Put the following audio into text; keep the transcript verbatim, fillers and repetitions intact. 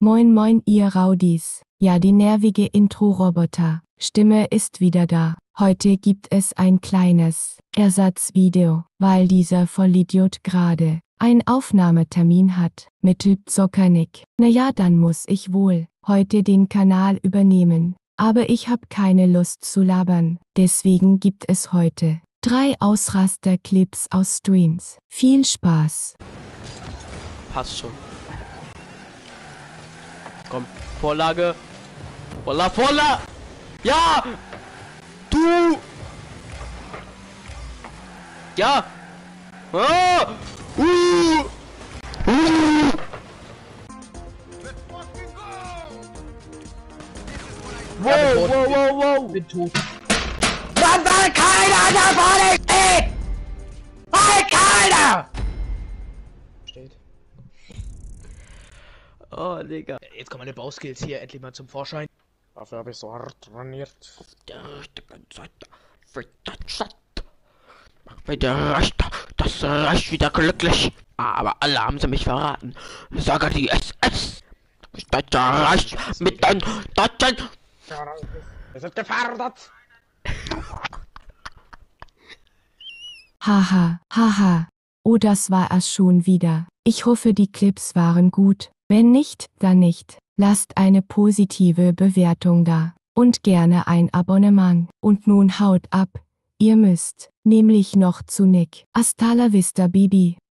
Moin moin ihr Raudis. Ja, die nervige Intro-Roboter Stimme ist wieder da. Heute gibt es ein kleines Ersatzvideo, weil dieser Vollidiot gerade ein Aufnahmetermin hat mit Typ Zockernick. Naja, dann muss ich wohl heute den Kanal übernehmen. Aber ich hab keine Lust zu labern. Deswegen gibt es heute drei Ausraster-Clips aus Streams. Viel Spaß. Passt schon. Komm, Vorlage. Voila, voila! Ja! Du! Ja! Ah! Uh! Uh! Wow, wow, wow, wow! Bin tot. Mann, weil keiner davon steht! Weil keiner! Steht. Oh, Digga. Jetzt kommen meine Bauskills hier endlich mal zum Vorschein. Dafür habe ich so hart trainiert. Das Reich wieder glücklich. Aber alle haben sie mich verraten. Sage die S S. Das Reich mit den Deutschen. Wir sind gefährdet. Haha, haha. Oh, das war es schon wieder. Ich hoffe, die Clips waren gut. Wenn nicht, dann nicht. Lasst eine positive Bewertung da. Und gerne ein Abonnement. Und nun haut ab. Ihr müsst nämlich noch zu Nick. Hasta la vista, Baby.